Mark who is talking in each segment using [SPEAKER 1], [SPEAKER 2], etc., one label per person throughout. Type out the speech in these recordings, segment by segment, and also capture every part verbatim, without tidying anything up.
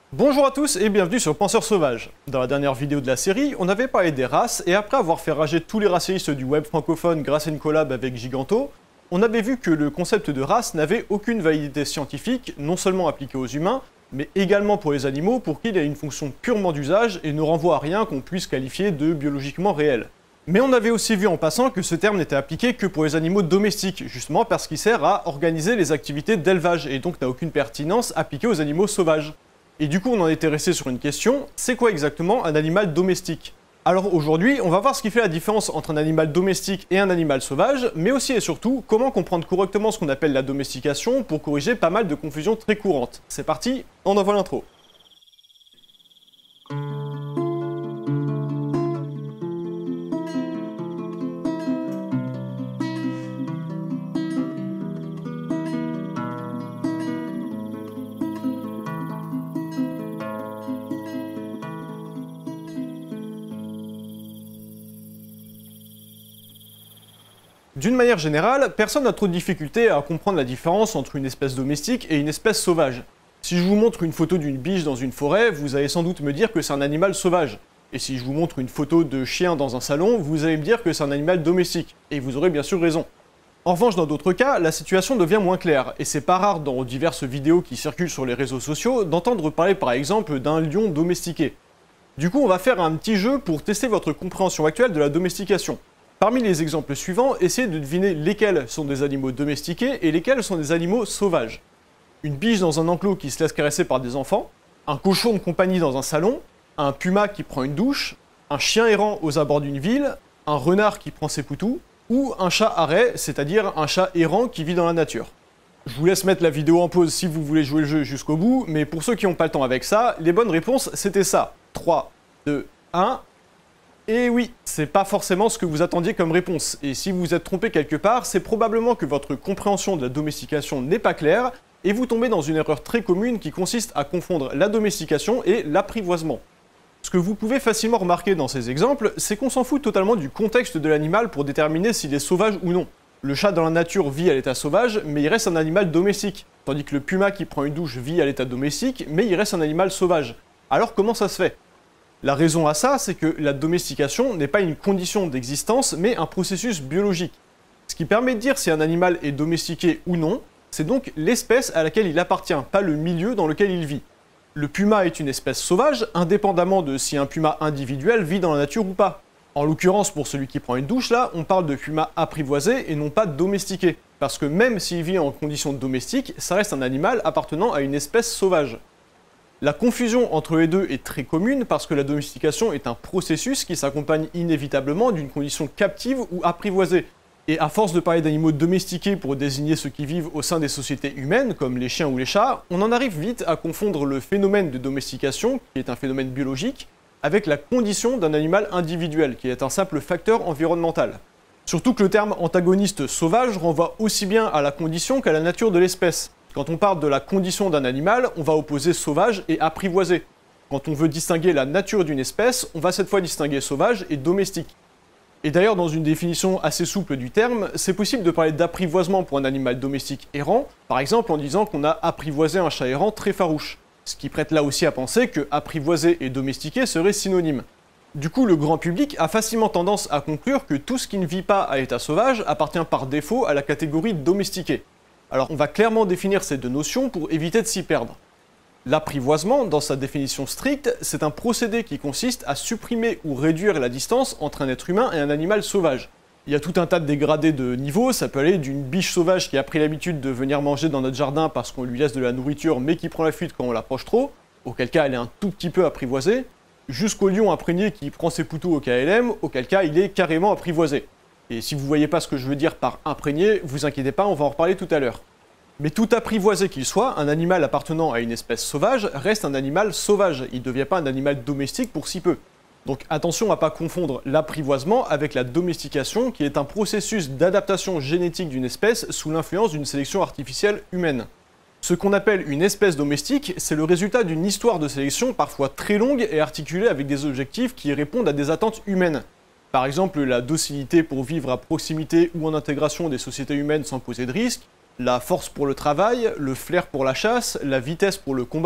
[SPEAKER 1] Bonjour à tous et bienvenue sur Penseurs Sauvages. Dans la dernière vidéo de la série, on avait parlé des races et après avoir fait rager tous les racialistes du web francophone grâce à une collab avec Giganto, on avait vu que le concept de race n'avait aucune validité scientifique, non seulement appliquée aux humains, mais également pour les animaux pour qui il a une fonction purement d'usage et ne renvoie à rien qu'on puisse qualifier de biologiquement réel. Mais on avait aussi vu en passant que ce terme n'était appliqué que pour les animaux domestiques, justement parce qu'il sert à organiser les activités d'élevage et donc n'a aucune pertinence appliquée aux animaux sauvages. Et du coup on en était resté sur une question, c'est quoi exactement un animal domestique? Alors aujourd'hui, on va voir ce qui fait la différence entre un animal domestique et un animal sauvage, mais aussi et surtout, comment comprendre correctement ce qu'on appelle la domestication pour corriger pas mal de confusions très courantes. C'est parti, on envoie l'intro. D'une manière générale, personne n'a trop de difficulté à comprendre la différence entre une espèce domestique et une espèce sauvage. Si je vous montre une photo d'une biche dans une forêt, vous allez sans doute me dire que c'est un animal sauvage. Et si je vous montre une photo de chien dans un salon, vous allez me dire que c'est un animal domestique. Et vous aurez bien sûr raison. En revanche, dans d'autres cas, la situation devient moins claire, et c'est pas rare dans diverses vidéos qui circulent sur les réseaux sociaux d'entendre parler par exemple d'un lion domestiqué. Du coup, on va faire un petit jeu pour tester votre compréhension actuelle de la domestication. Parmi les exemples suivants, essayez de deviner lesquels sont des animaux domestiqués et lesquels sont des animaux sauvages. Une biche dans un enclos qui se laisse caresser par des enfants, un cochon de compagnie dans un salon, un puma qui prend une douche, un chien errant aux abords d'une ville, un renard qui prend ses poutous, ou un chat arrêt, c'est-à-dire un chat errant qui vit dans la nature. Je vous laisse mettre la vidéo en pause si vous voulez jouer le jeu jusqu'au bout, mais pour ceux qui n'ont pas le temps avec ça, les bonnes réponses c'était ça. trois, deux, un... Et oui, c'est pas forcément ce que vous attendiez comme réponse, et si vous vous êtes trompé quelque part, c'est probablement que votre compréhension de la domestication n'est pas claire, et vous tombez dans une erreur très commune qui consiste à confondre la domestication et l'apprivoisement. Ce que vous pouvez facilement remarquer dans ces exemples, c'est qu'on s'en fout totalement du contexte de l'animal pour déterminer s'il est sauvage ou non. Le chat dans la nature vit à l'état sauvage, mais il reste un animal domestique, tandis que le puma qui prend une douche vit à l'état domestique, mais il reste un animal sauvage. Alors comment ça se fait ? La raison à ça, c'est que la domestication n'est pas une condition d'existence, mais un processus biologique. Ce qui permet de dire si un animal est domestiqué ou non, c'est donc l'espèce à laquelle il appartient, pas le milieu dans lequel il vit. Le puma est une espèce sauvage, indépendamment de si un puma individuel vit dans la nature ou pas. En l'occurrence, pour celui qui prend une douche là, on parle de puma apprivoisé et non pas domestiqué. Parce que même s'il vit en conditions domestiques, ça reste un animal appartenant à une espèce sauvage. La confusion entre les deux est très commune parce que la domestication est un processus qui s'accompagne inévitablement d'une condition captive ou apprivoisée. Et à force de parler d'animaux domestiqués pour désigner ceux qui vivent au sein des sociétés humaines, comme les chiens ou les chats, on en arrive vite à confondre le phénomène de domestication, qui est un phénomène biologique, avec la condition d'un animal individuel, qui est un simple facteur environnemental. Surtout que le terme antagoniste sauvage renvoie aussi bien à la condition qu'à la nature de l'espèce. Quand on parle de la condition d'un animal, on va opposer sauvage et apprivoisé. Quand on veut distinguer la nature d'une espèce, on va cette fois distinguer sauvage et domestique. Et d'ailleurs, dans une définition assez souple du terme, c'est possible de parler d'apprivoisement pour un animal domestique errant, par exemple en disant qu'on a apprivoisé un chat errant très farouche. Ce qui prête là aussi à penser que apprivoisé et domestiqué seraient synonymes. Du coup, le grand public a facilement tendance à conclure que tout ce qui ne vit pas à l'état sauvage appartient par défaut à la catégorie domestiquée. Alors on va clairement définir ces deux notions pour éviter de s'y perdre. L'apprivoisement, dans sa définition stricte, c'est un procédé qui consiste à supprimer ou réduire la distance entre un être humain et un animal sauvage. Il y a tout un tas de dégradés de niveau, ça peut aller d'une biche sauvage qui a pris l'habitude de venir manger dans notre jardin parce qu'on lui laisse de la nourriture mais qui prend la fuite quand on l'approche trop, auquel cas elle est un tout petit peu apprivoisée, jusqu'au lion imprégné qui prend ses poutous au K L M, auquel cas il est carrément apprivoisé. Et si vous voyez pas ce que je veux dire par imprégné, vous inquiétez pas, on va en reparler tout à l'heure. Mais tout apprivoisé qu'il soit, un animal appartenant à une espèce sauvage reste un animal sauvage, il ne devient pas un animal domestique pour si peu. Donc attention à pas confondre l'apprivoisement avec la domestication, qui est un processus d'adaptation génétique d'une espèce sous l'influence d'une sélection artificielle humaine. Ce qu'on appelle une espèce domestique, c'est le résultat d'une histoire de sélection parfois très longue et articulée avec des objectifs qui répondent à des attentes humaines. Par exemple, la docilité pour vivre à proximité ou en intégration des sociétés humaines sans poser de risque, la force pour le travail, le flair pour la chasse, la vitesse pour le combat,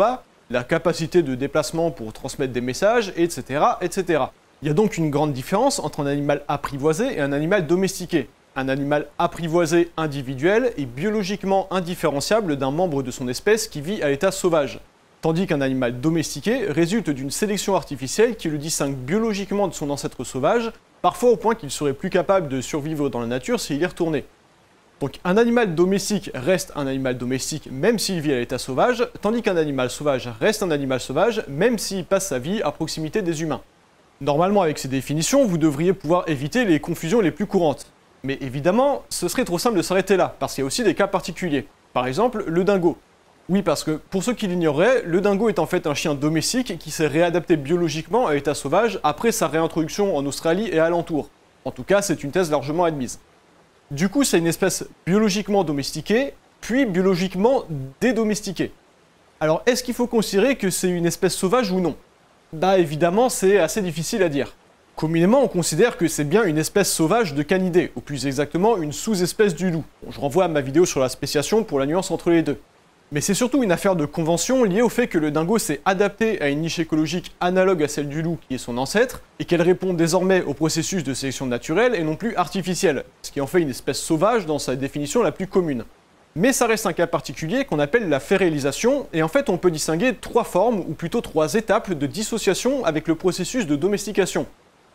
[SPEAKER 1] la capacité de déplacement pour transmettre des messages, et cetera, et cetera. Il y a donc une grande différence entre un animal apprivoisé et un animal domestiqué. Un animal apprivoisé individuel est biologiquement indifférenciable d'un membre de son espèce qui vit à l'état sauvage, tandis qu'un animal domestiqué résulte d'une sélection artificielle qui le distingue biologiquement de son ancêtre sauvage, parfois au point qu'il serait plus capable de survivre dans la nature s'il y retournait. Donc un animal domestique reste un animal domestique même s'il vit à l'état sauvage, tandis qu'un animal sauvage reste un animal sauvage même s'il passe sa vie à proximité des humains. Normalement avec ces définitions, vous devriez pouvoir éviter les confusions les plus courantes. Mais évidemment, ce serait trop simple de s'arrêter là, parce qu'il y a aussi des cas particuliers. Par exemple, le dingo. Oui, parce que, pour ceux qui l'ignoreraient, le dingo est en fait un chien domestique qui s'est réadapté biologiquement à l'état sauvage après sa réintroduction en Australie et alentour. En tout cas, c'est une thèse largement admise. Du coup, c'est une espèce biologiquement domestiquée, puis biologiquement dédomestiquée. Alors, est-ce qu'il faut considérer que c'est une espèce sauvage ou non? Bah évidemment, c'est assez difficile à dire. Communément, on considère que c'est bien une espèce sauvage de canidés, ou plus exactement une sous-espèce du loup. Bon, je renvoie à ma vidéo sur la spéciation pour la nuance entre les deux. Mais c'est surtout une affaire de convention liée au fait que le dingo s'est adapté à une niche écologique analogue à celle du loup qui est son ancêtre, et qu'elle répond désormais au processus de sélection naturelle et non plus artificielle, ce qui en fait une espèce sauvage dans sa définition la plus commune. Mais ça reste un cas particulier qu'on appelle la férélisation, et en fait on peut distinguer trois formes, ou plutôt trois étapes de dissociation avec le processus de domestication.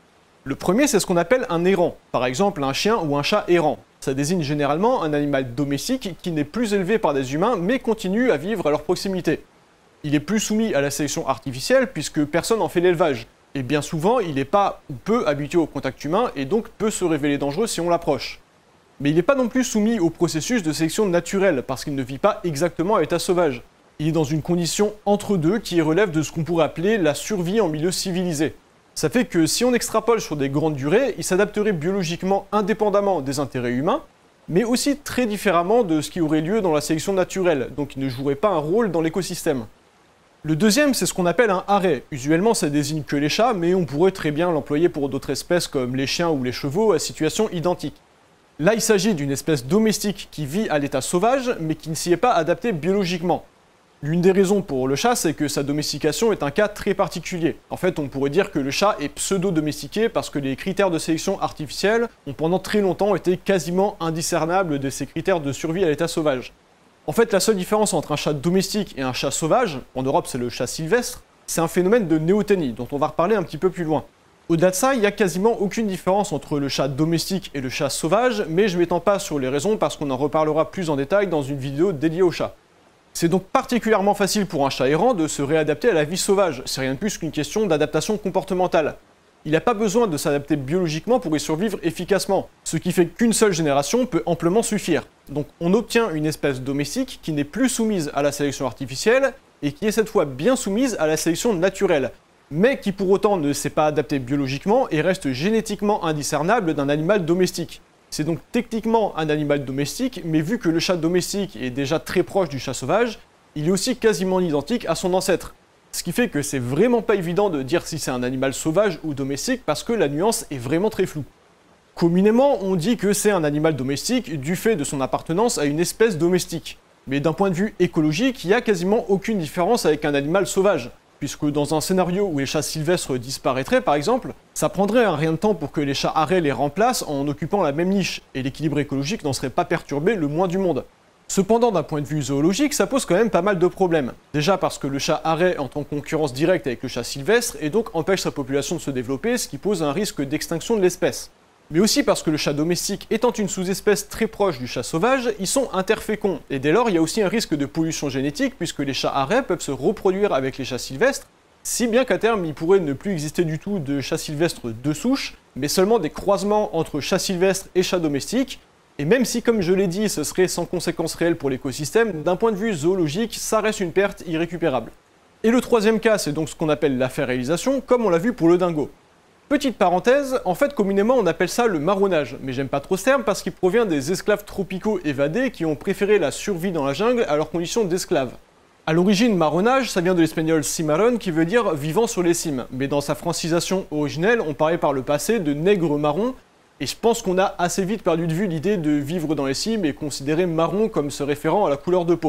[SPEAKER 1] Le premier, c'est ce qu'on appelle un errant, par exemple un chien ou un chat errant. Ça désigne généralement un animal domestique qui n'est plus élevé par des humains mais continue à vivre à leur proximité. Il est plus soumis à la sélection artificielle puisque personne n'en fait l'élevage, et bien souvent il n'est pas ou peu habitué au contact humain et donc peut se révéler dangereux si on l'approche. Mais il n'est pas non plus soumis au processus de sélection naturelle parce qu'il ne vit pas exactement à l'état sauvage. Il est dans une condition entre deux qui relève de ce qu'on pourrait appeler la survie en milieu civilisé. Ça fait que si on extrapole sur des grandes durées, il s'adapterait biologiquement indépendamment des intérêts humains, mais aussi très différemment de ce qui aurait lieu dans la sélection naturelle, donc il ne jouerait pas un rôle dans l'écosystème. Le deuxième, c'est ce qu'on appelle un arrêt. Usuellement, ça désigne que les chats, mais on pourrait très bien l'employer pour d'autres espèces comme les chiens ou les chevaux à situation identique. Là, il s'agit d'une espèce domestique qui vit à l'état sauvage, mais qui ne s'y est pas adaptée biologiquement. L'une des raisons pour le chat, c'est que sa domestication est un cas très particulier. En fait, on pourrait dire que le chat est pseudo-domestiqué parce que les critères de sélection artificielle ont pendant très longtemps été quasiment indiscernables de ces critères de survie à l'état sauvage. En fait, la seule différence entre un chat domestique et un chat sauvage, en Europe c'est le chat sylvestre, c'est un phénomène de néoténie, dont on va reparler un petit peu plus loin. Au-delà de ça, il n'y a quasiment aucune différence entre le chat domestique et le chat sauvage, mais je ne m'étends pas sur les raisons parce qu'on en reparlera plus en détail dans une vidéo dédiée au chat. C'est donc particulièrement facile pour un chat errant de se réadapter à la vie sauvage, c'est rien de plus qu'une question d'adaptation comportementale. Il n'a pas besoin de s'adapter biologiquement pour y survivre efficacement, ce qui fait qu'une seule génération peut amplement suffire. Donc on obtient une espèce domestique qui n'est plus soumise à la sélection artificielle, et qui est cette fois bien soumise à la sélection naturelle, mais qui pour autant ne s'est pas adaptée biologiquement et reste génétiquement indiscernable d'un animal domestique. C'est donc techniquement un animal domestique, mais vu que le chat domestique est déjà très proche du chat sauvage, il est aussi quasiment identique à son ancêtre. Ce qui fait que c'est vraiment pas évident de dire si c'est un animal sauvage ou domestique parce que la nuance est vraiment très floue. Communément, on dit que c'est un animal domestique du fait de son appartenance à une espèce domestique. Mais d'un point de vue écologique, il n'y a quasiment aucune différence avec un animal sauvage. Puisque dans un scénario où les chats sylvestres disparaîtraient par exemple, ça prendrait un rien de temps pour que les chats arrêts les remplacent en occupant la même niche, et l'équilibre écologique n'en serait pas perturbé le moins du monde. Cependant, d'un point de vue zoologique, ça pose quand même pas mal de problèmes. Déjà parce que le chat arrêt entre en concurrence directe avec le chat sylvestre et donc empêche sa population de se développer, ce qui pose un risque d'extinction de l'espèce. Mais aussi parce que le chat domestique étant une sous-espèce très proche du chat sauvage, ils sont interféconds, et dès lors il y a aussi un risque de pollution génétique puisque les chats arrêts peuvent se reproduire avec les chats sylvestres, si bien qu'à terme il pourrait ne plus exister du tout de chats sylvestres de souche, mais seulement des croisements entre chats sylvestres et chats domestiques, et même si comme je l'ai dit ce serait sans conséquences réelles pour l'écosystème, d'un point de vue zoologique ça reste une perte irrécupérable. Et le troisième cas c'est donc ce qu'on appelle la férélisation, comme on l'a vu pour le dingo. Petite parenthèse, en fait communément on appelle ça le marronnage, mais j'aime pas trop ce terme parce qu'il provient des esclaves tropicaux évadés qui ont préféré la survie dans la jungle à leurs conditions d'esclaves. A l'origine, marronnage, ça vient de l'espagnol cimarrón qui veut dire vivant sur les cimes, mais dans sa francisation originelle, on parlait par le passé de nègre marron, et je pense qu'on a assez vite perdu de vue l'idée de vivre dans les cimes et considérer marron comme se référant à la couleur de peau.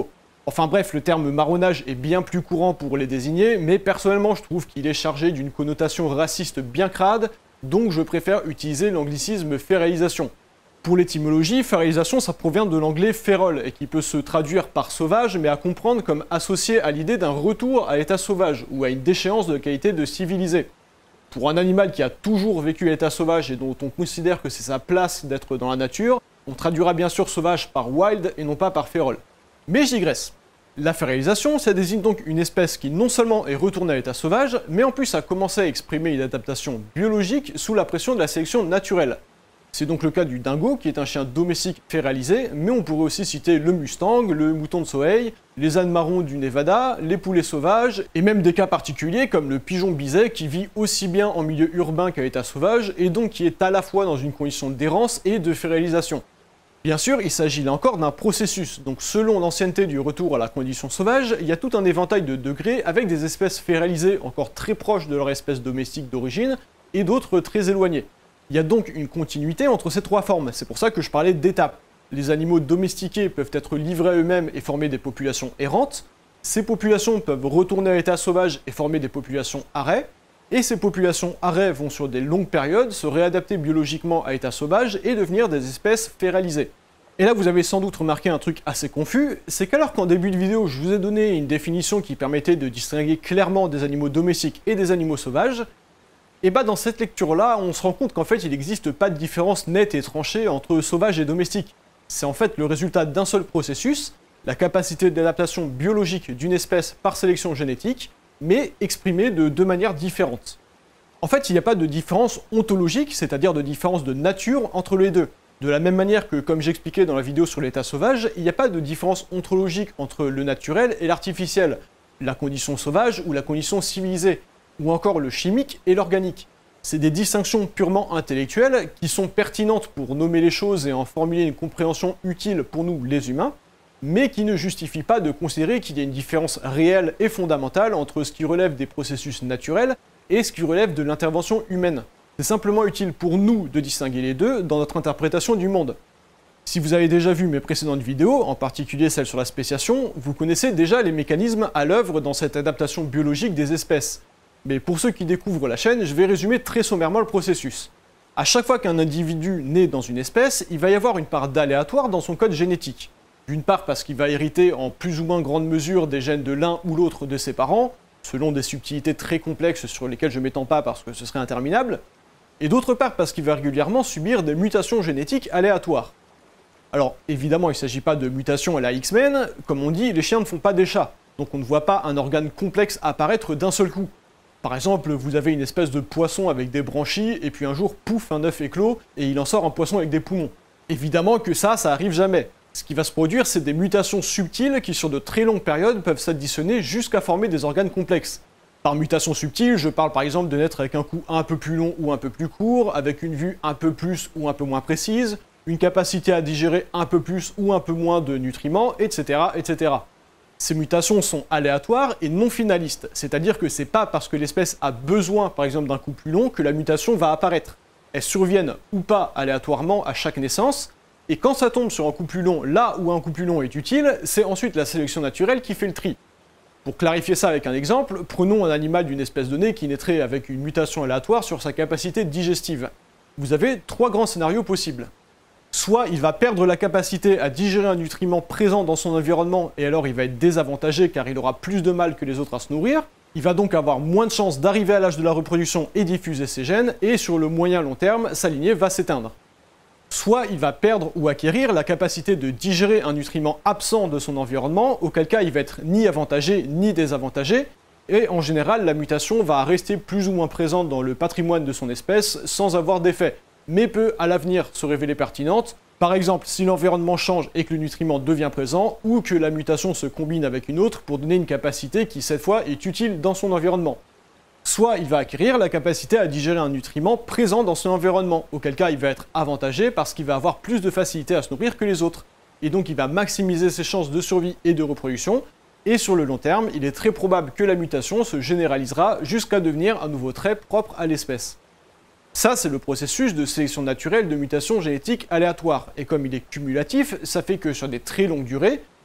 [SPEAKER 1] Enfin bref, le terme marronnage est bien plus courant pour les désigner, mais personnellement je trouve qu'il est chargé d'une connotation raciste bien crade, donc je préfère utiliser l'anglicisme férélisation. Pour l'étymologie, férélisation ça provient de l'anglais feral, et qui peut se traduire par sauvage, mais à comprendre comme associé à l'idée d'un retour à l'état sauvage, ou à une déchéance de qualité de civilisé. Pour un animal qui a toujours vécu à l'état sauvage et dont on considère que c'est sa place d'être dans la nature, on traduira bien sûr sauvage par wild et non pas par feral. Mais je digresse. La férélisation, ça désigne donc une espèce qui non seulement est retournée à l'état sauvage, mais en plus a commencé à exprimer une adaptation biologique sous la pression de la sélection naturelle. C'est donc le cas du dingo, qui est un chien domestique férélisé, mais on pourrait aussi citer le mustang, le mouton de soleil, les ânes marrons du Nevada, les poulets sauvages, et même des cas particuliers comme le pigeon biset qui vit aussi bien en milieu urbain qu'à l'état sauvage, et donc qui est à la fois dans une condition d'errance et de férélisation. Bien sûr, il s'agit là encore d'un processus, donc selon l'ancienneté du retour à la condition sauvage, il y a tout un éventail de degrés avec des espèces férélisées encore très proches de leur espèce domestique d'origine, et d'autres très éloignées. Il y a donc une continuité entre ces trois formes, c'est pour ça que je parlais d'étapes. Les animaux domestiqués peuvent être livrés à eux-mêmes et former des populations errantes, ces populations peuvent retourner à l'état sauvage et former des populations arrêts, et ces populations arrêts vont sur des longues périodes se réadapter biologiquement à l'état sauvage et devenir des espèces férélisées. Et là vous avez sans doute remarqué un truc assez confus, c'est qu'alors qu'en début de vidéo je vous ai donné une définition qui permettait de distinguer clairement des animaux domestiques et des animaux sauvages, et bah dans cette lecture-là, on se rend compte qu'en fait il n'existe pas de différence nette et tranchée entre sauvage et domestique. C'est en fait le résultat d'un seul processus, la capacité d'adaptation biologique d'une espèce par sélection génétique, mais exprimée de deux manières différentes. En fait, il n'y a pas de différence ontologique, c'est-à-dire de différence de nature entre les deux. De la même manière que, comme j'expliquais dans la vidéo sur l'état sauvage, il n'y a pas de différence ontologique entre le naturel et l'artificiel, la condition sauvage ou la condition civilisée, ou encore le chimique et l'organique. C'est des distinctions purement intellectuelles qui sont pertinentes pour nommer les choses et en formuler une compréhension utile pour nous les humains, mais qui ne justifient pas de considérer qu'il y a une différence réelle et fondamentale entre ce qui relève des processus naturels et ce qui relève de l'intervention humaine. C'est simplement utile pour nous de distinguer les deux dans notre interprétation du monde. Si vous avez déjà vu mes précédentes vidéos, en particulier celle sur la spéciation, vous connaissez déjà les mécanismes à l'œuvre dans cette adaptation biologique des espèces. Mais pour ceux qui découvrent la chaîne, je vais résumer très sommairement le processus. À chaque fois qu'un individu naît dans une espèce, il va y avoir une part d'aléatoire dans son code génétique. D'une part parce qu'il va hériter en plus ou moins grande mesure des gènes de l'un ou l'autre de ses parents, selon des subtilités très complexes sur lesquelles je ne m'étends pas parce que ce serait interminable, et d'autre part parce qu'il va régulièrement subir des mutations génétiques aléatoires. Alors évidemment il ne s'agit pas de mutations à la X-Men, comme on dit, les chiens ne font pas des chats, donc on ne voit pas un organe complexe apparaître d'un seul coup. Par exemple, vous avez une espèce de poisson avec des branchies, et puis un jour, pouf, un œuf éclot, et il en sort un poisson avec des poumons. Évidemment que ça, ça arrive jamais. Ce qui va se produire, c'est des mutations subtiles qui, sur de très longues périodes, peuvent s'additionner jusqu'à former des organes complexes. Par mutation subtile, je parle par exemple de naître avec un cou un peu plus long ou un peu plus court, avec une vue un peu plus ou un peu moins précise, une capacité à digérer un peu plus ou un peu moins de nutriments, et cetera, et cetera. Ces mutations sont aléatoires et non finalistes, c'est-à-dire que c'est pas parce que l'espèce a besoin, par exemple, d'un cou plus long que la mutation va apparaître. Elles surviennent ou pas aléatoirement à chaque naissance, et quand ça tombe sur un cou plus long là où un cou plus long est utile, c'est ensuite la sélection naturelle qui fait le tri. Pour clarifier ça avec un exemple, prenons un animal d'une espèce donnée qui naîtrait avec une mutation aléatoire sur sa capacité digestive. Vous avez trois grands scénarios possibles. Soit il va perdre la capacité à digérer un nutriment présent dans son environnement et alors il va être désavantagé car il aura plus de mal que les autres à se nourrir, il va donc avoir moins de chances d'arriver à l'âge de la reproduction et diffuser ses gènes, et sur le moyen long terme, sa lignée va s'éteindre. Soit il va perdre ou acquérir la capacité de digérer un nutriment absent de son environnement, auquel cas il va être ni avantagé ni désavantagé, et en général la mutation va rester plus ou moins présente dans le patrimoine de son espèce sans avoir d'effet, mais peut à l'avenir se révéler pertinente, par exemple si l'environnement change et que le nutriment devient présent, ou que la mutation se combine avec une autre pour donner une capacité qui cette fois est utile dans son environnement. Soit il va acquérir la capacité à digérer un nutriment présent dans son environnement, auquel cas il va être avantagé parce qu'il va avoir plus de facilité à se nourrir que les autres, et donc il va maximiser ses chances de survie et de reproduction, et sur le long terme, il est très probable que la mutation se généralisera jusqu'à devenir un nouveau trait propre à l'espèce. Ça, c'est le processus de sélection naturelle de mutation génétique aléatoire, et comme il est cumulatif, ça fait que sur des très longues durées,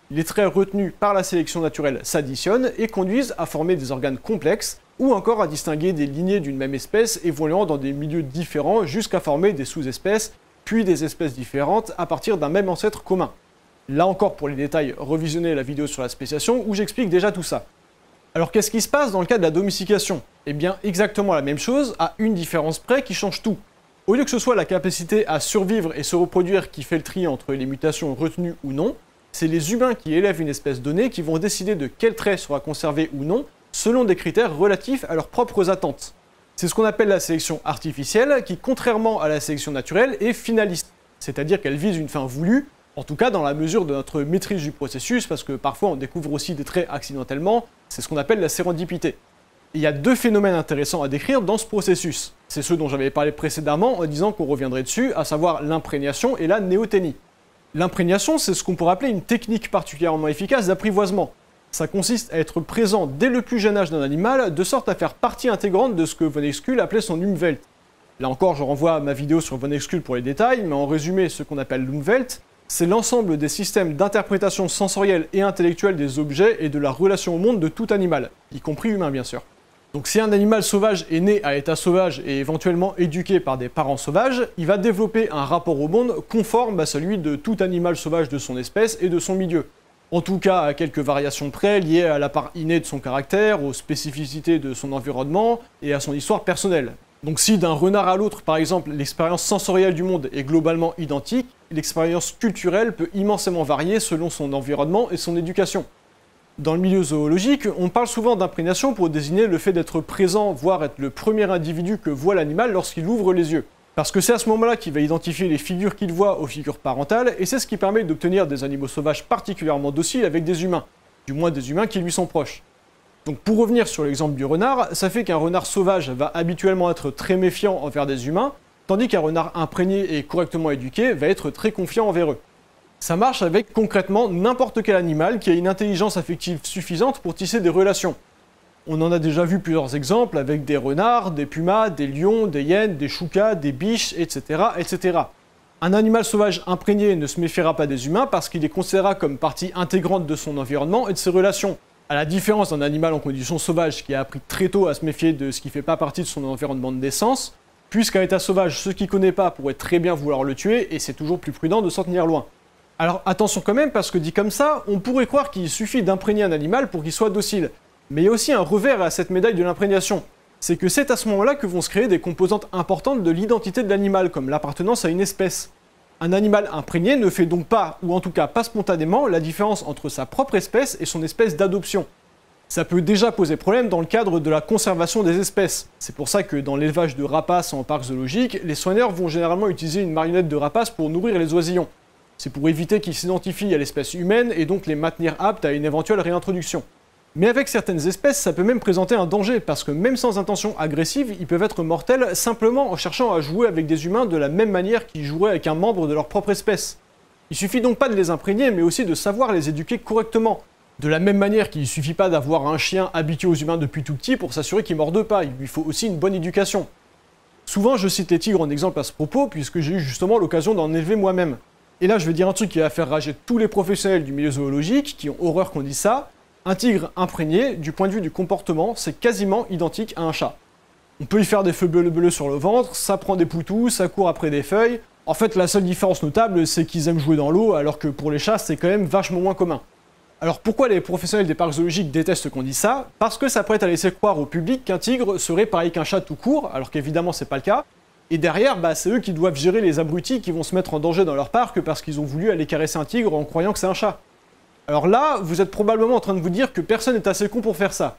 [SPEAKER 1] Les traits retenus par la sélection naturelle s'additionnent et conduisent à former des organes complexes, ou encore à distinguer des lignées d'une même espèce évoluant dans des milieux différents jusqu'à former des sous-espèces, puis des espèces différentes à partir d'un même ancêtre commun. Là encore, pour les détails, revisionnez la vidéo sur la spéciation où j'explique déjà tout ça. Alors qu'est-ce qui se passe dans le cas de la domestication? Eh bien exactement la même chose, à une différence près qui change tout. Au lieu que ce soit la capacité à survivre et se reproduire qui fait le tri entre les mutations retenues ou non, c'est les humains qui élèvent une espèce donnée qui vont décider de quel trait sera conservé ou non, selon des critères relatifs à leurs propres attentes. C'est ce qu'on appelle la sélection artificielle, qui, contrairement à la sélection naturelle, est finaliste, c'est-à-dire qu'elle vise une fin voulue, en tout cas dans la mesure de notre maîtrise du processus, parce que parfois on découvre aussi des traits accidentellement, c'est ce qu'on appelle la sérendipité. Il y a deux phénomènes intéressants à décrire dans ce processus. C'est ceux dont j'avais parlé précédemment en disant qu'on reviendrait dessus, à savoir l'imprégnation et la néoténie. L'imprégnation, c'est ce qu'on pourrait appeler une technique particulièrement efficace d'apprivoisement. Ça consiste à être présent dès le plus jeune âge d'un animal, de sorte à faire partie intégrante de ce que von Uexküll appelait son Umwelt. Là encore, je renvoie à ma vidéo sur von Uexküll pour les détails, mais en résumé, ce qu'on appelle l'Umwelt, c'est l'ensemble des systèmes d'interprétation sensorielle et intellectuelle des objets et de la relation au monde de tout animal, y compris humain bien sûr. Donc si un animal sauvage est né à l'état sauvage et éventuellement éduqué par des parents sauvages, il va développer un rapport au monde conforme à celui de tout animal sauvage de son espèce et de son milieu. En tout cas à quelques variations près liées à la part innée de son caractère, aux spécificités de son environnement et à son histoire personnelle. Donc si d'un renard à l'autre, par exemple, l'expérience sensorielle du monde est globalement identique, l'expérience culturelle peut immensément varier selon son environnement et son éducation. Dans le milieu zoologique, on parle souvent d'imprégnation pour désigner le fait d'être présent, voire être le premier individu que voit l'animal lorsqu'il ouvre les yeux. Parce que c'est à ce moment-là qu'il va identifier les figures qu'il voit aux figures parentales, et c'est ce qui permet d'obtenir des animaux sauvages particulièrement dociles avec des humains, du moins des humains qui lui sont proches. Donc pour revenir sur l'exemple du renard, ça fait qu'un renard sauvage va habituellement être très méfiant envers des humains, tandis qu'un renard imprégné et correctement éduqué va être très confiant envers eux. Ça marche avec concrètement n'importe quel animal qui a une intelligence affective suffisante pour tisser des relations. On en a déjà vu plusieurs exemples avec des renards, des pumas, des lions, des hyènes, des choucas, des biches, et cetera, et cetera. Un animal sauvage imprégné ne se méfiera pas des humains parce qu'il les considérera comme partie intégrante de son environnement et de ses relations. À la différence d'un animal en condition sauvage qui a appris très tôt à se méfier de ce qui ne fait pas partie de son environnement de naissance, puisqu'à l'état sauvage, ceux qui ne connaissent pas pourraient très bien vouloir le tuer et c'est toujours plus prudent de s'en tenir loin. Alors attention quand même, parce que dit comme ça, on pourrait croire qu'il suffit d'imprégner un animal pour qu'il soit docile. Mais il y a aussi un revers à cette médaille de l'imprégnation. C'est que c'est à ce moment-là que vont se créer des composantes importantes de l'identité de l'animal, comme l'appartenance à une espèce. Un animal imprégné ne fait donc pas, ou en tout cas pas spontanément, la différence entre sa propre espèce et son espèce d'adoption. Ça peut déjà poser problème dans le cadre de la conservation des espèces. C'est pour ça que dans l'élevage de rapaces en parc zoologique, les soigneurs vont généralement utiliser une marionnette de rapace pour nourrir les oisillons. C'est pour éviter qu'ils s'identifient à l'espèce humaine et donc les maintenir aptes à une éventuelle réintroduction. Mais avec certaines espèces, ça peut même présenter un danger, parce que même sans intention agressive, ils peuvent être mortels simplement en cherchant à jouer avec des humains de la même manière qu'ils joueraient avec un membre de leur propre espèce. Il suffit donc pas de les imprégner, mais aussi de savoir les éduquer correctement. De la même manière qu'il ne suffit pas d'avoir un chien habitué aux humains depuis tout petit pour s'assurer qu'il ne morde pas, il lui faut aussi une bonne éducation. Souvent je cite les tigres en exemple à ce propos, puisque j'ai eu justement l'occasion d'en élever moi-même. Et là je vais dire un truc qui va faire rager tous les professionnels du milieu zoologique, qui ont horreur qu'on dise ça. Un tigre imprégné, du point de vue du comportement, c'est quasiment identique à un chat. On peut y faire des feux bleus sur le ventre, ça prend des poutous, ça court après des feuilles. En fait, la seule différence notable, c'est qu'ils aiment jouer dans l'eau, alors que pour les chats, c'est quand même vachement moins commun. Alors pourquoi les professionnels des parcs zoologiques détestent qu'on dise ça? Parce que ça prête à laisser croire au public qu'un tigre serait pareil qu'un chat tout court, alors qu'évidemment c'est pas le cas. Et derrière, bah, c'est eux qui doivent gérer les abrutis qui vont se mettre en danger dans leur parc parce qu'ils ont voulu aller caresser un tigre en croyant que c'est un chat. Alors là, vous êtes probablement en train de vous dire que personne n'est assez con pour faire ça.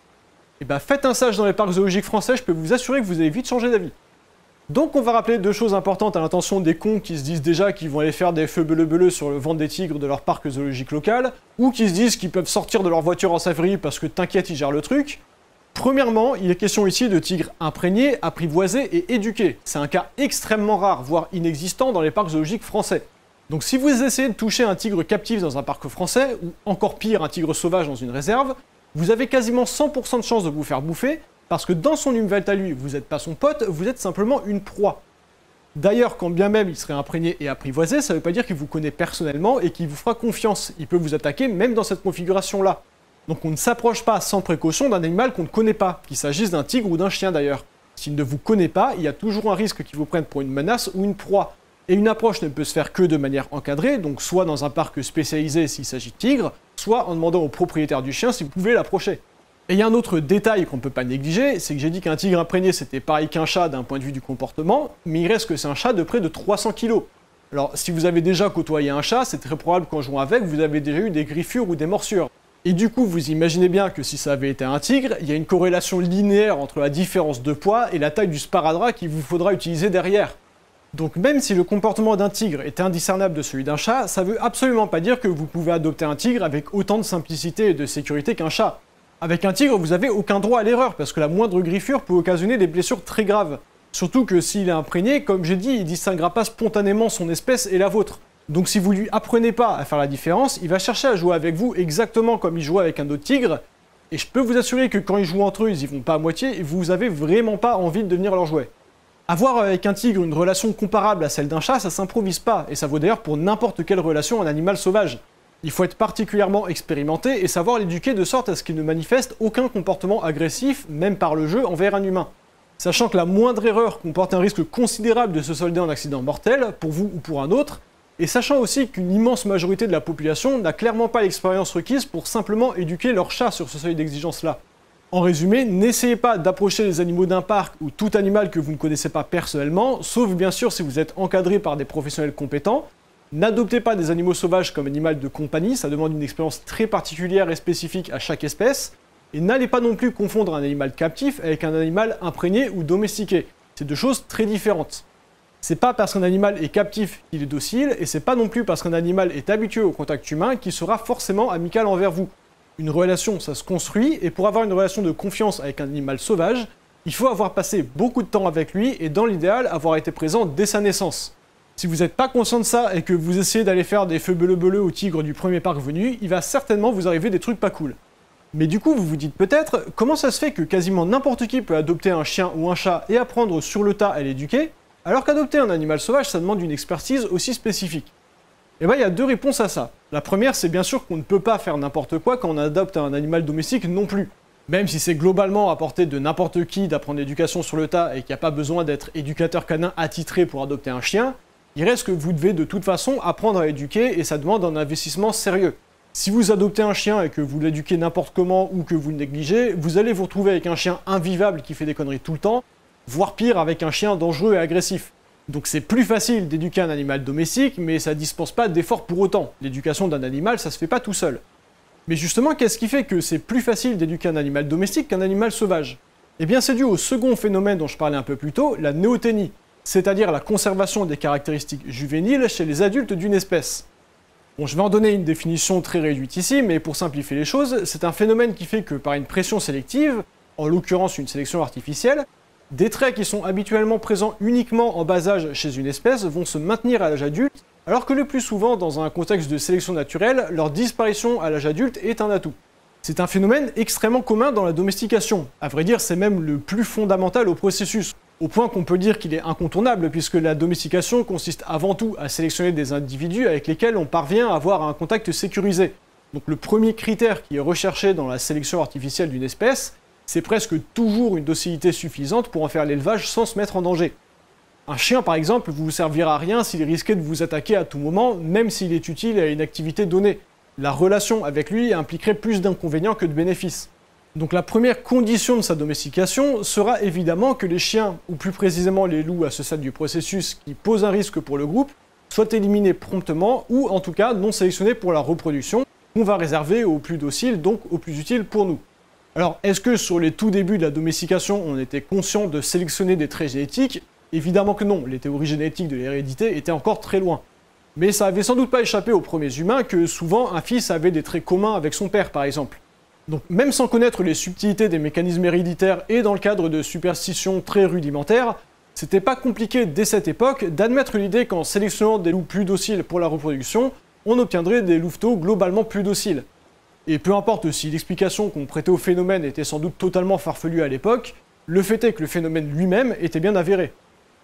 [SPEAKER 1] Et bah faites un stage dans les parcs zoologiques français, je peux vous assurer que vous allez vite changer d'avis. Donc on va rappeler deux choses importantes à l'intention des cons qui se disent déjà qu'ils vont aller faire des feux bleus sur le ventre des tigres de leur parc zoologique local, ou qui se disent qu'ils peuvent sortir de leur voiture en safari parce que t'inquiète, ils gèrent le truc. Premièrement, il est question ici de tigres imprégnés, apprivoisés et éduqués. C'est un cas extrêmement rare, voire inexistant dans les parcs zoologiques français. Donc si vous essayez de toucher un tigre captif dans un parc français, ou encore pire un tigre sauvage dans une réserve, vous avez quasiment cent pour cent de chances de vous faire bouffer, parce que dans son Umwelt à lui, vous n'êtes pas son pote, vous êtes simplement une proie. D'ailleurs, quand bien même il serait imprégné et apprivoisé, ça ne veut pas dire qu'il vous connaît personnellement et qu'il vous fera confiance. Il peut vous attaquer même dans cette configuration-là. Donc on ne s'approche pas sans précaution d'un animal qu'on ne connaît pas, qu'il s'agisse d'un tigre ou d'un chien d'ailleurs. S'il ne vous connaît pas, il y a toujours un risque qu'il vous prenne pour une menace ou une proie. Et une approche ne peut se faire que de manière encadrée, donc soit dans un parc spécialisé s'il s'agit de tigres, soit en demandant au propriétaire du chien si vous pouvez l'approcher. Et il y a un autre détail qu'on ne peut pas négliger, c'est que j'ai dit qu'un tigre imprégné c'était pareil qu'un chat d'un point de vue du comportement, mais il reste que c'est un chat de près de trois cents kilos. Alors si vous avez déjà côtoyé un chat, c'est très probable qu'en jouant avec, vous avez déjà eu des griffures ou des morsures. Et du coup, vous imaginez bien que si ça avait été un tigre, il y a une corrélation linéaire entre la différence de poids et la taille du sparadrap qu'il vous faudra utiliser derrière. Donc même si le comportement d'un tigre est indiscernable de celui d'un chat, ça veut absolument pas dire que vous pouvez adopter un tigre avec autant de simplicité et de sécurité qu'un chat. Avec un tigre, vous n'avez aucun droit à l'erreur, parce que la moindre griffure peut occasionner des blessures très graves. Surtout que s'il est imprégné, comme j'ai dit, il distinguera pas spontanément son espèce et la vôtre. Donc si vous lui apprenez pas à faire la différence, il va chercher à jouer avec vous exactement comme il jouait avec un autre tigre, et je peux vous assurer que quand ils jouent entre eux, ils y vont pas à moitié, et vous avez vraiment pas envie de devenir leur jouet. Avoir avec un tigre une relation comparable à celle d'un chat, ça s'improvise pas, et ça vaut d'ailleurs pour n'importe quelle relation en animal sauvage. Il faut être particulièrement expérimenté et savoir l'éduquer de sorte à ce qu'il ne manifeste aucun comportement agressif, même par le jeu, envers un humain. Sachant que la moindre erreur comporte un risque considérable de se solder en accident mortel, pour vous ou pour un autre, et sachant aussi qu'une immense majorité de la population n'a clairement pas l'expérience requise pour simplement éduquer leur chat sur ce seuil d'exigence-là. En résumé, n'essayez pas d'approcher les animaux d'un parc ou tout animal que vous ne connaissez pas personnellement, sauf bien sûr si vous êtes encadré par des professionnels compétents. N'adoptez pas des animaux sauvages comme animal de compagnie, ça demande une expérience très particulière et spécifique à chaque espèce. Et n'allez pas non plus confondre un animal captif avec un animal imprégné ou domestiqué. C'est deux choses très différentes. C'est pas parce qu'un animal est captif qu'il est docile, et c'est pas non plus parce qu'un animal est habitué au contact humain qu'il sera forcément amical envers vous. Une relation, ça se construit, et pour avoir une relation de confiance avec un animal sauvage, il faut avoir passé beaucoup de temps avec lui, et dans l'idéal, avoir été présent dès sa naissance. Si vous n'êtes pas conscient de ça et que vous essayez d'aller faire des feux bleu-bleu au tigre du premier parc venu, il va certainement vous arriver des trucs pas cool. Mais du coup, vous vous dites peut-être, comment ça se fait que quasiment n'importe qui peut adopter un chien ou un chat et apprendre sur le tas à l'éduquer, alors qu'adopter un animal sauvage, ça demande une expertise aussi spécifique? Et bien, il y a deux réponses à ça. La première, c'est bien sûr qu'on ne peut pas faire n'importe quoi quand on adopte un animal domestique non plus. Même si c'est globalement à portée de n'importe qui d'apprendre l'éducation sur le tas et qu'il n'y a pas besoin d'être éducateur canin attitré pour adopter un chien, il reste que vous devez de toute façon apprendre à éduquer et ça demande un investissement sérieux. Si vous adoptez un chien et que vous l'éduquez n'importe comment ou que vous le négligez, vous allez vous retrouver avec un chien invivable qui fait des conneries tout le temps, voire pire avec un chien dangereux et agressif. Donc c'est plus facile d'éduquer un animal domestique, mais ça dispense pas d'efforts pour autant. L'éducation d'un animal, ça se fait pas tout seul. Mais justement, qu'est-ce qui fait que c'est plus facile d'éduquer un animal domestique qu'un animal sauvage? Eh bien c'est dû au second phénomène dont je parlais un peu plus tôt, la néoténie, c'est-à-dire la conservation des caractéristiques juvéniles chez les adultes d'une espèce. Bon, je vais en donner une définition très réduite ici, mais pour simplifier les choses, c'est un phénomène qui fait que par une pression sélective, en l'occurrence une sélection artificielle, des traits qui sont habituellement présents uniquement en bas âge chez une espèce vont se maintenir à l'âge adulte, alors que le plus souvent, dans un contexte de sélection naturelle, leur disparition à l'âge adulte est un atout. C'est un phénomène extrêmement commun dans la domestication. À vrai dire, c'est même le plus fondamental au processus, au point qu'on peut dire qu'il est incontournable, puisque la domestication consiste avant tout à sélectionner des individus avec lesquels on parvient à avoir un contact sécurisé. Donc le premier critère qui est recherché dans la sélection artificielle d'une espèce, c'est presque toujours une docilité suffisante pour en faire l'élevage sans se mettre en danger. Un chien, par exemple, ne vous servira à rien s'il risquait de vous attaquer à tout moment, même s'il est utile à une activité donnée. La relation avec lui impliquerait plus d'inconvénients que de bénéfices. Donc la première condition de sa domestication sera évidemment que les chiens, ou plus précisément les loups à ce stade du processus qui posent un risque pour le groupe, soient éliminés promptement, ou en tout cas non sélectionnés pour la reproduction, qu'on va réserver aux plus dociles, donc aux plus utiles pour nous. Alors, est-ce que sur les tout débuts de la domestication, on était conscient de sélectionner des traits génétiques? Évidemment que non, les théories génétiques de l'hérédité étaient encore très loin. Mais ça avait sans doute pas échappé aux premiers humains que souvent un fils avait des traits communs avec son père, par exemple. Donc même sans connaître les subtilités des mécanismes héréditaires et dans le cadre de superstitions très rudimentaires, c'était pas compliqué dès cette époque d'admettre l'idée qu'en sélectionnant des loups plus dociles pour la reproduction, on obtiendrait des louveteaux globalement plus dociles. Et peu importe si l'explication qu'on prêtait au phénomène était sans doute totalement farfelue à l'époque, le fait est que le phénomène lui-même était bien avéré.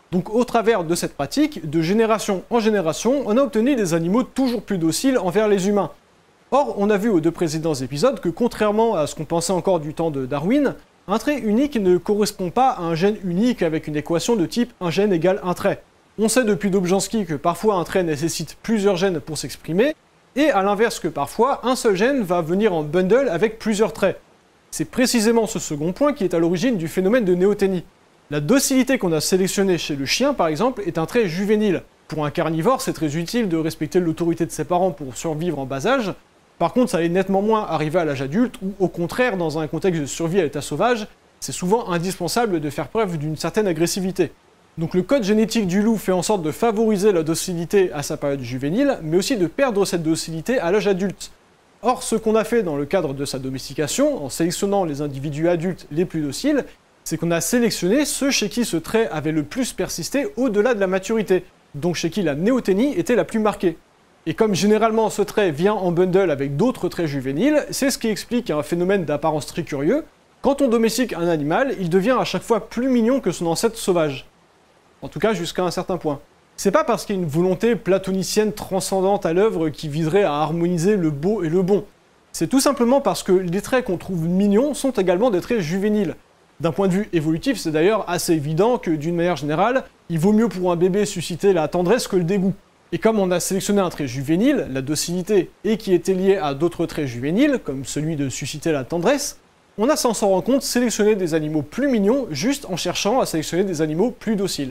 [SPEAKER 1] Donc au travers de cette pratique, de génération en génération, on a obtenu des animaux toujours plus dociles envers les humains. Or, on a vu aux deux précédents épisodes que contrairement à ce qu'on pensait encore du temps de Darwin, un trait unique ne correspond pas à un gène unique avec une équation de type un gène égale un trait. On sait depuis Dobzhansky que parfois un trait nécessite plusieurs gènes pour s'exprimer, et à l'inverse que parfois, un seul gène va venir en bundle avec plusieurs traits. C'est précisément ce second point qui est à l'origine du phénomène de néoténie. La docilité qu'on a sélectionnée chez le chien, par exemple, est un trait juvénile. Pour un carnivore, c'est très utile de respecter l'autorité de ses parents pour survivre en bas âge. Par contre, ça allait nettement moins arriver à l'âge adulte, ou au contraire, dans un contexte de survie à l'état sauvage, c'est souvent indispensable de faire preuve d'une certaine agressivité. Donc le code génétique du loup fait en sorte de favoriser la docilité à sa période juvénile, mais aussi de perdre cette docilité à l'âge adulte. Or, ce qu'on a fait dans le cadre de sa domestication, en sélectionnant les individus adultes les plus dociles, c'est qu'on a sélectionné ceux chez qui ce trait avait le plus persisté au-delà de la maturité, donc chez qui la néoténie était la plus marquée. Et comme généralement ce trait vient en bundle avec d'autres traits juvéniles, c'est ce qui explique un phénomène d'apparence très curieux. Quand on domestique un animal, il devient à chaque fois plus mignon que son ancêtre sauvage. En tout cas jusqu'à un certain point. C'est pas parce qu'il y a une volonté platonicienne transcendante à l'œuvre qui viserait à harmoniser le beau et le bon. C'est tout simplement parce que les traits qu'on trouve mignons sont également des traits juvéniles. D'un point de vue évolutif, c'est d'ailleurs assez évident que d'une manière générale, il vaut mieux pour un bébé susciter la tendresse que le dégoût. Et comme on a sélectionné un trait juvénile, la docilité, et qui était lié à d'autres traits juvéniles, comme celui de susciter la tendresse, on a sans s'en rendre compte sélectionné des animaux plus mignons juste en cherchant à sélectionner des animaux plus dociles.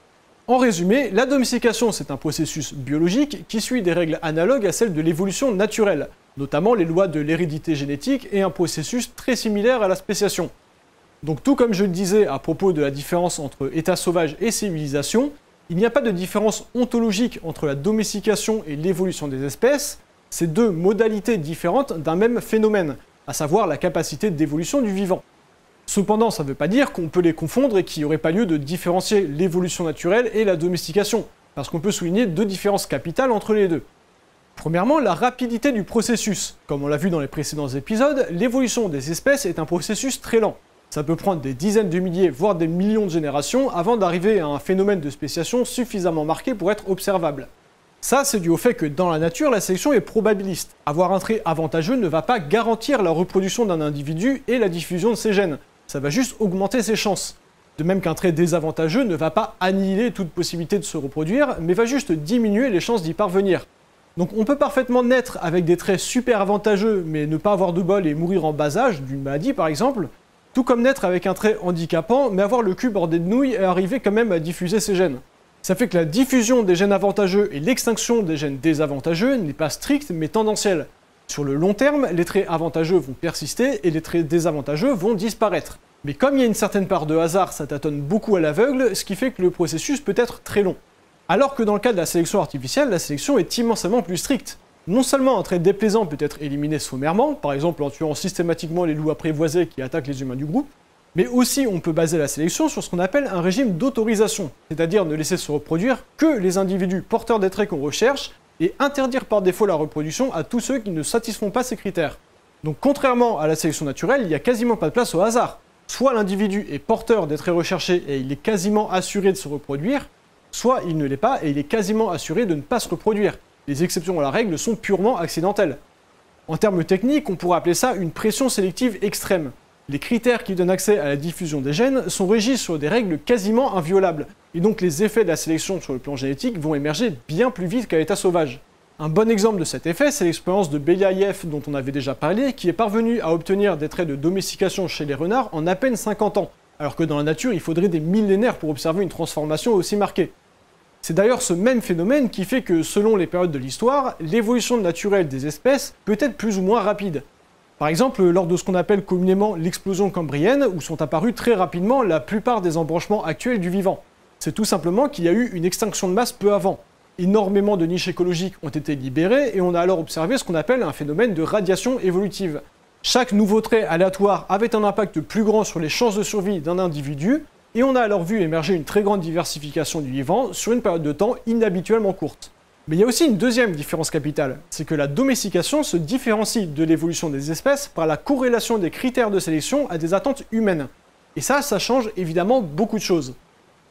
[SPEAKER 1] En résumé, la domestication c'est un processus biologique qui suit des règles analogues à celles de l'évolution naturelle, notamment les lois de l'hérédité génétique et un processus très similaire à la spéciation. Donc tout comme je le disais à propos de la différence entre état sauvage et civilisation, il n'y a pas de différence ontologique entre la domestication et l'évolution des espèces, c'est deux modalités différentes d'un même phénomène, à savoir la capacité d'évolution du vivant. Cependant, ça ne veut pas dire qu'on peut les confondre et qu'il n'y aurait pas lieu de différencier l'évolution naturelle et la domestication, parce qu'on peut souligner deux différences capitales entre les deux. Premièrement, la rapidité du processus. Comme on l'a vu dans les précédents épisodes, l'évolution des espèces est un processus très lent. Ça peut prendre des dizaines de milliers, voire des millions de générations avant d'arriver à un phénomène de spéciation suffisamment marqué pour être observable. Ça, c'est dû au fait que dans la nature, la sélection est probabiliste. Avoir un trait avantageux ne va pas garantir la reproduction d'un individu et la diffusion de ses gènes. Ça va juste augmenter ses chances. De même qu'un trait désavantageux ne va pas annihiler toute possibilité de se reproduire, mais va juste diminuer les chances d'y parvenir. Donc on peut parfaitement naître avec des traits super avantageux, mais ne pas avoir de bol et mourir en bas âge, d'une maladie par exemple, tout comme naître avec un trait handicapant, mais avoir le cul bordé de nouilles et arriver quand même à diffuser ses gènes. Ça fait que la diffusion des gènes avantageux et l'extinction des gènes désavantageux n'est pas stricte mais tendancielle. Sur le long terme, les traits avantageux vont persister et les traits désavantageux vont disparaître. Mais comme il y a une certaine part de hasard, ça tâtonne beaucoup à l'aveugle, ce qui fait que le processus peut être très long. Alors que dans le cas de la sélection artificielle, la sélection est immensément plus stricte. Non seulement un trait déplaisant peut être éliminé sommairement, par exemple en tuant systématiquement les loups apprivoisés qui attaquent les humains du groupe, mais aussi on peut baser la sélection sur ce qu'on appelle un régime d'autorisation, c'est-à-dire ne laisser se reproduire que les individus porteurs des traits qu'on recherche, et interdire par défaut la reproduction à tous ceux qui ne satisfont pas ces critères. Donc contrairement à la sélection naturelle, il n'y a quasiment pas de place au hasard. Soit l'individu est porteur des traits recherchés et il est quasiment assuré de se reproduire, soit il ne l'est pas et il est quasiment assuré de ne pas se reproduire. Les exceptions à la règle sont purement accidentelles. En termes techniques, on pourrait appeler ça une pression sélective extrême. Les critères qui donnent accès à la diffusion des gènes sont régis sur des règles quasiment inviolables, et donc les effets de la sélection sur le plan génétique vont émerger bien plus vite qu'à l'état sauvage. Un bon exemple de cet effet, c'est l'expérience de Beliaïev dont on avait déjà parlé, qui est parvenu à obtenir des traits de domestication chez les renards en à peine cinquante ans, alors que dans la nature il faudrait des millénaires pour observer une transformation aussi marquée. C'est d'ailleurs ce même phénomène qui fait que, selon les périodes de l'histoire, l'évolution naturelle des espèces peut être plus ou moins rapide. Par exemple, lors de ce qu'on appelle communément l'explosion cambrienne, où sont apparus très rapidement la plupart des embranchements actuels du vivant. C'est tout simplement qu'il y a eu une extinction de masse peu avant. Énormément de niches écologiques ont été libérées et on a alors observé ce qu'on appelle un phénomène de radiation évolutive. Chaque nouveau trait aléatoire avait un impact plus grand sur les chances de survie d'un individu, et on a alors vu émerger une très grande diversification du vivant sur une période de temps inhabituellement courte. Mais il y a aussi une deuxième différence capitale, c'est que la domestication se différencie de l'évolution des espèces par la corrélation des critères de sélection à des attentes humaines. Et ça, ça change évidemment beaucoup de choses.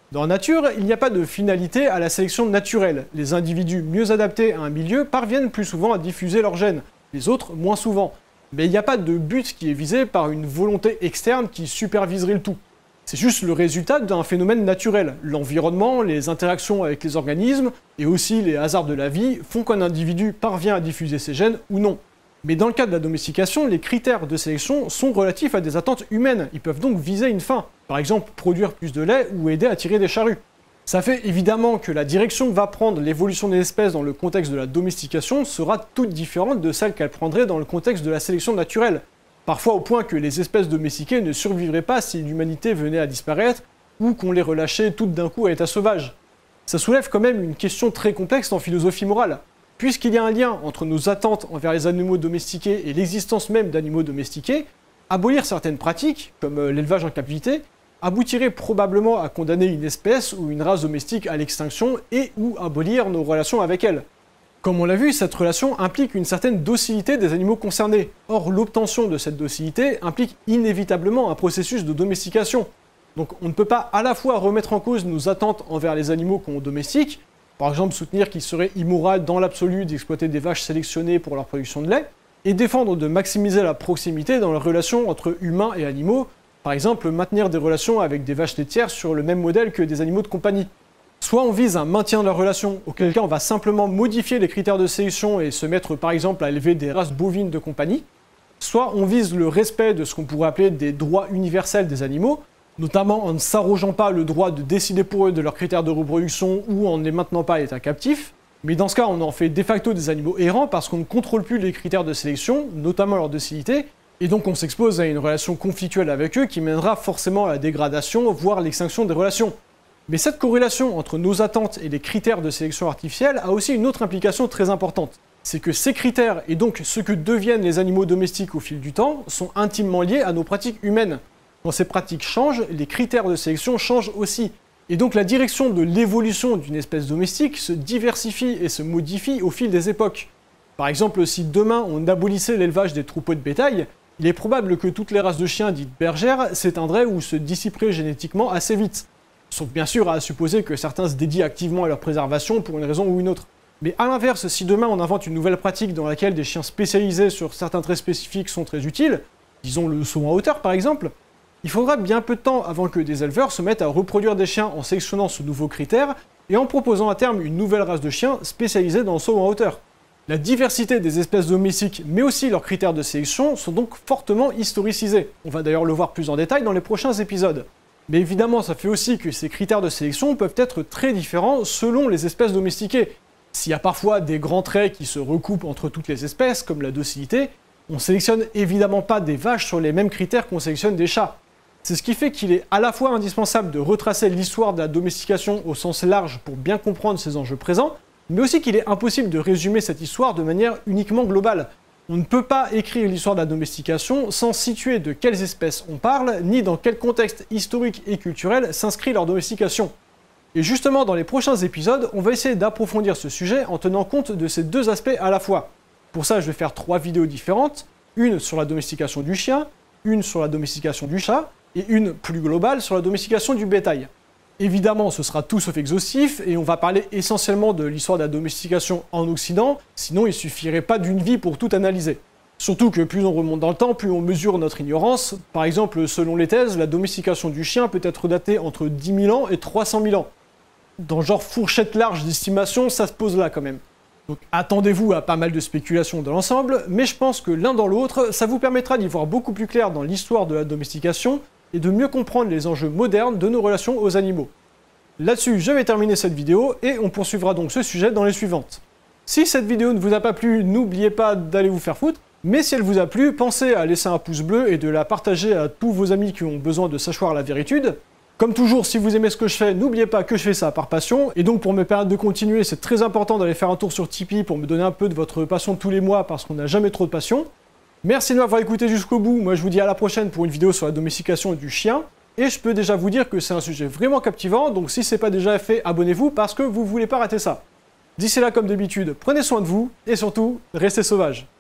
[SPEAKER 1] Dans la nature, il n'y a pas de finalité à la sélection naturelle. Les individus mieux adaptés à un milieu parviennent plus souvent à diffuser leurs gènes, les autres moins souvent. Mais il n'y a pas de but qui est visé par une volonté externe qui superviserait le tout. C'est juste le résultat d'un phénomène naturel. L'environnement, les interactions avec les organismes, et aussi les hasards de la vie font qu'un individu parvient à diffuser ses gènes ou non. Mais dans le cas de la domestication, les critères de sélection sont relatifs à des attentes humaines. Ils peuvent donc viser une fin. Par exemple, produire plus de lait ou aider à tirer des charrues. Ça fait évidemment que la direction que va prendre l'évolution des espèces dans le contexte de la domestication sera toute différente de celle qu'elle prendrait dans le contexte de la sélection naturelle. Parfois au point que les espèces domestiquées ne survivraient pas si l'humanité venait à disparaître ou qu'on les relâchait toutes d'un coup à l'état sauvage. Ça soulève quand même une question très complexe en philosophie morale. Puisqu'il y a un lien entre nos attentes envers les animaux domestiqués et l'existence même d'animaux domestiqués, abolir certaines pratiques, comme l'élevage en captivité, aboutirait probablement à condamner une espèce ou une race domestique à l'extinction et ou abolir nos relations avec elle. Comme on l'a vu, cette relation implique une certaine docilité des animaux concernés. Or, l'obtention de cette docilité implique inévitablement un processus de domestication. Donc on ne peut pas à la fois remettre en cause nos attentes envers les animaux qu'on domestique, par exemple soutenir qu'il serait immoral dans l'absolu d'exploiter des vaches sélectionnées pour leur production de lait, et défendre de maximiser la proximité dans les relations entre humains et animaux, par exemple maintenir des relations avec des vaches laitières sur le même modèle que des animaux de compagnie. Soit on vise un maintien de la relation, auquel cas on va simplement modifier les critères de sélection et se mettre par exemple à élever des races bovines de compagnie, soit on vise le respect de ce qu'on pourrait appeler des droits universels des animaux, notamment en ne s'arrogeant pas le droit de décider pour eux de leurs critères de reproduction ou en ne les maintenant pas à l'état captif, mais dans ce cas on en fait de facto des animaux errants parce qu'on ne contrôle plus les critères de sélection, notamment leur docilité, et donc on s'expose à une relation conflictuelle avec eux qui mènera forcément à la dégradation, voire l'extinction des relations. Mais cette corrélation entre nos attentes et les critères de sélection artificielle a aussi une autre implication très importante. C'est que ces critères, et donc ce que deviennent les animaux domestiques au fil du temps, sont intimement liés à nos pratiques humaines. Quand ces pratiques changent, les critères de sélection changent aussi. Et donc la direction de l'évolution d'une espèce domestique se diversifie et se modifie au fil des époques. Par exemple, si demain on abolissait l'élevage des troupeaux de bétail, il est probable que toutes les races de chiens dites bergères s'éteindraient ou se dissiperaient génétiquement assez vite. Sauf bien sûr à supposer que certains se dédient activement à leur préservation pour une raison ou une autre. Mais à l'inverse, si demain on invente une nouvelle pratique dans laquelle des chiens spécialisés sur certains traits spécifiques sont très utiles, disons le saut en hauteur par exemple, il faudra bien peu de temps avant que des éleveurs se mettent à reproduire des chiens en sélectionnant ce nouveau critère et en proposant à terme une nouvelle race de chiens spécialisée dans le saut en hauteur. La diversité des espèces domestiques, mais aussi leurs critères de sélection, sont donc fortement historicisés. On va d'ailleurs le voir plus en détail dans les prochains épisodes. Mais évidemment, ça fait aussi que ces critères de sélection peuvent être très différents selon les espèces domestiquées. S'il y a parfois des grands traits qui se recoupent entre toutes les espèces, comme la docilité, on sélectionne évidemment pas des vaches sur les mêmes critères qu'on sélectionne des chats. C'est ce qui fait qu'il est à la fois indispensable de retracer l'histoire de la domestication au sens large pour bien comprendre ses enjeux présents, mais aussi qu'il est impossible de résumer cette histoire de manière uniquement globale. On ne peut pas écrire l'histoire de la domestication sans situer de quelles espèces on parle, ni dans quel contexte historique et culturel s'inscrit leur domestication. Et justement, dans les prochains épisodes, on va essayer d'approfondir ce sujet en tenant compte de ces deux aspects à la fois. Pour ça, je vais faire trois vidéos différentes, une sur la domestication du chien, une sur la domestication du chat, et une plus globale sur la domestication du bétail. Évidemment, ce sera tout sauf exhaustif, et on va parler essentiellement de l'histoire de la domestication en Occident, sinon il suffirait pas d'une vie pour tout analyser. Surtout que plus on remonte dans le temps, plus on mesure notre ignorance. Par exemple, selon les thèses, la domestication du chien peut être datée entre dix mille ans et trois cent mille ans. Dans genre fourchette large d'estimation, ça se pose là quand même. Donc attendez-vous à pas mal de spéculations dans l'ensemble, mais je pense que l'un dans l'autre, ça vous permettra d'y voir beaucoup plus clair dans l'histoire de la domestication, et de mieux comprendre les enjeux modernes de nos relations aux animaux. Là-dessus, je vais terminer cette vidéo, et on poursuivra donc ce sujet dans les suivantes. Si cette vidéo ne vous a pas plu, n'oubliez pas d'aller vous faire foutre, mais si elle vous a plu, pensez à laisser un pouce bleu et de la partager à tous vos amis qui ont besoin de savoir la vérité. Comme toujours, si vous aimez ce que je fais, n'oubliez pas que je fais ça par passion, et donc pour me permettre de continuer, c'est très important d'aller faire un tour sur Tipeee pour me donner un peu de votre passion tous les mois, parce qu'on n'a jamais trop de passion. Merci de m'avoir écouté jusqu'au bout, moi je vous dis à la prochaine pour une vidéo sur la domestication du chien, et je peux déjà vous dire que c'est un sujet vraiment captivant, donc si c'est pas déjà fait, abonnez-vous parce que vous voulez pas rater ça. D'ici là, comme d'habitude, prenez soin de vous, et surtout, restez sauvages.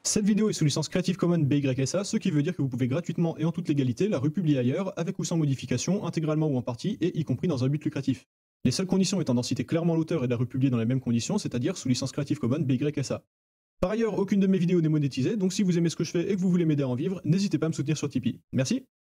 [SPEAKER 2] Cette vidéo est sous licence Creative Commons B Y S A, ce qui veut dire que vous pouvez gratuitement et en toute légalité la republier ailleurs, avec ou sans modification, intégralement ou en partie, et y compris dans un but lucratif. Les seules conditions étant d'en citer clairement l'auteur et de la republier dans les mêmes conditions, c'est-à-dire sous licence Creative Commons B Y S A. Par ailleurs, aucune de mes vidéos n'est monétisée, donc si vous aimez ce que je fais et que vous voulez m'aider à en vivre, n'hésitez pas à me soutenir sur Tipeee. Merci.